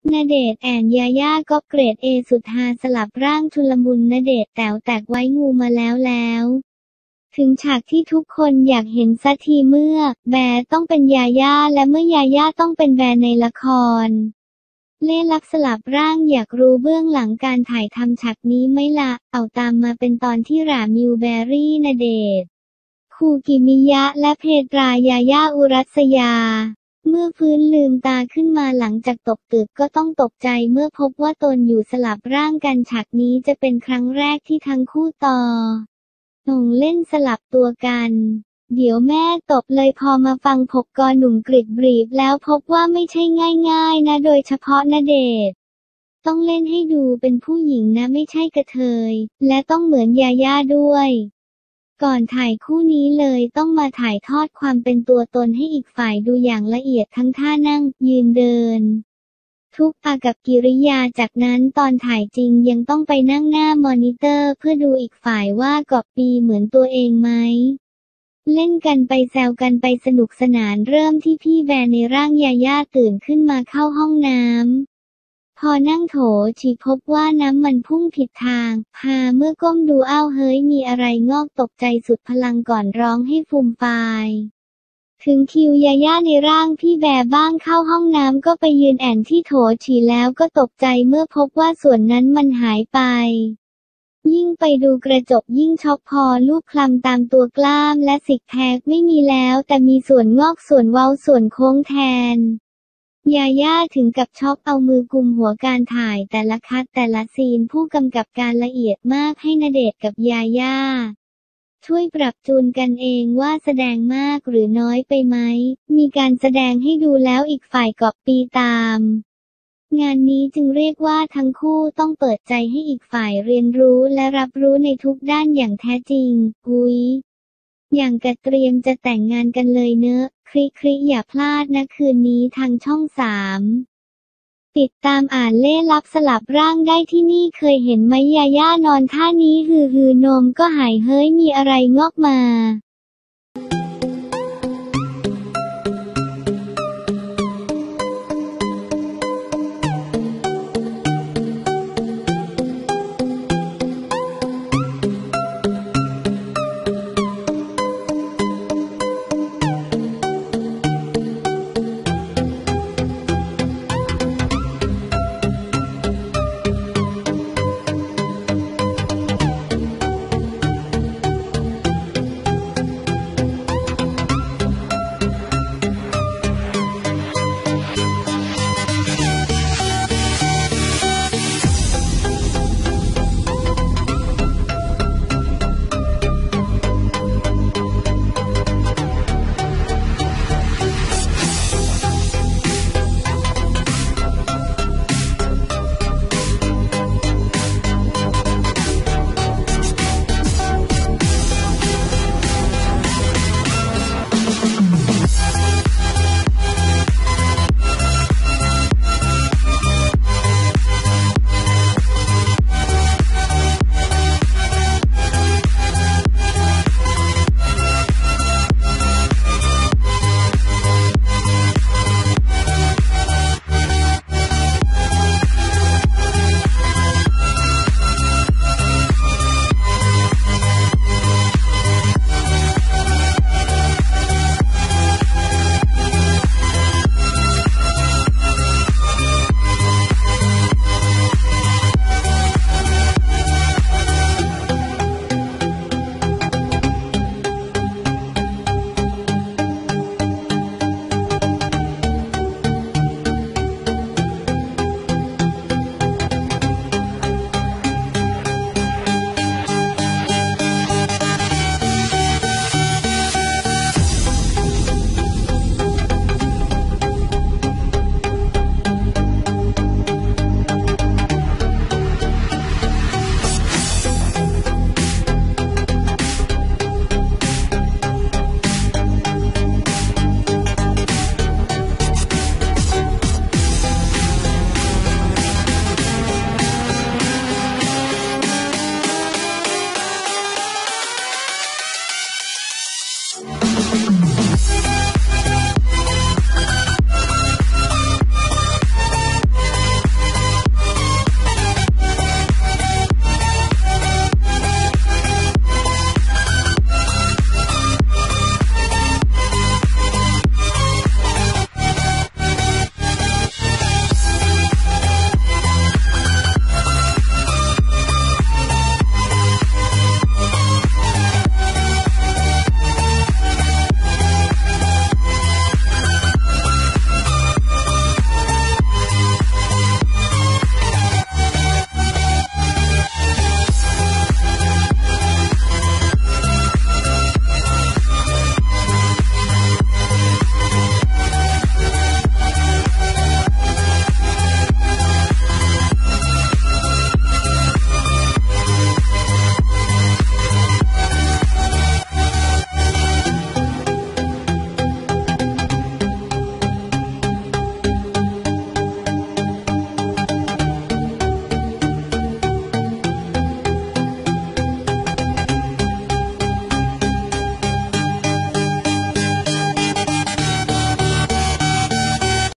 ณเดชน์แอนยาย่าก๊อปเกรดเอสุดฮาสลับร่างชุลมุนณเดชน์แต๋วแตกไว้งูมาแล้วถึงฉากที่ทุกคนอยากเห็นสักทีเมื่อแบร์ต้องเป็นยาย่าและเมื่อยาย่าต้องเป็นแบร์ในละครเล่ลับสลับร่างอยากรู้เบื้องหลังการถ่ายทำฉากนี้ไหมล่ะเอาตามมาเป็นตอนที่หรามิวแบรี่ณเดชน์คูกิมิยะและเพตรายาย่าอุรัสยาเมื่อฟื้นลืมตาขึ้นมาหลังจากตกตึกก็ต้องตกใจเมื่อพบว่าตนอยู่สลับร่างกันฉากนี้จะเป็นครั้งแรกที่ทั้งคู่เล่นสลับตัวกันเดี๋ยวแม่ตบเลยพอมาฟังพบกรหนุ่มกริดบรีฟแล้วพบว่าไม่ใช่ง่ายๆนะโดยเฉพาะณเดชน์ต้องเล่นให้ดูเป็นผู้หญิงนะไม่ใช่กระเทยและต้องเหมือนยาย่าด้วยก่อนถ่ายคู่นี้เลยต้องมาถ่ายทอดความเป็นตัวตนให้อีกฝ่ายดูอย่างละเอียดทั้งท่านั่งยืนเดินทุกอากับกิริยาจากนั้นตอนถ่ายจริงยังต้องไปนั่งหน้ามอนิเตอร์เพื่อดูอีกฝ่ายว่าก๊อปปี้เหมือนตัวเองไหมเล่นกันไปแซวกันไปสนุกสนานเริ่มที่พี่แบร์ในร่างยาย่าตื่นขึ้นมาเข้าห้องน้ำพอนั่งโถฉี่พบว่าน้ำมันพุ่งผิดทางเมื่อก้มดูอ้าวเฮ้ยมีอะไรงอกตกใจสุดพลังก่อนร้องให้ฟูมฟายถึงคิวยาย่าในร่างพี่แบร์บ้างเข้าห้องน้ำก็ไปยืนแอ่นที่โถฉี่แล้วก็ตกใจเมื่อพบว่าส่วนนั้นมันหายไปยิ่งไปดูกระจกยิ่งช็อกพอลูบคลำตามตัวกล้ามและซิกแพคไม่มีแล้วแต่มีส่วนงอกส่วนเว้าส่วนโค้งแทนยาย่าถึงกับช็อกเอามือกุมหัวการถ่ายแต่ละคัดแต่ละซีนผู้กำกับการละเอียดมากให้ณเดชน์กับยาย่าช่วยปรับจูนกันเองว่าแสดงมากหรือน้อยไปไหมมีการแสดงให้ดูแล้วอีกฝ่ายก๊อปปี้ตามงานนี้จึงเรียกว่าทั้งคู่ต้องเปิดใจให้อีกฝ่ายเรียนรู้และรับรู้ในทุกด้านอย่างแท้จริงอย่างกะเตรียมจะแต่งงานกันเลยเนอะคลิอย่าพลาดนะคืนนี้ทางช่อง 3ติดตามอ่านเล่ลับสลับร่างได้ที่นี่เคยเห็นไหมยาย่านอนท่านี้ฮือนมก็หายเฮ้ยมีอะไรงอกมา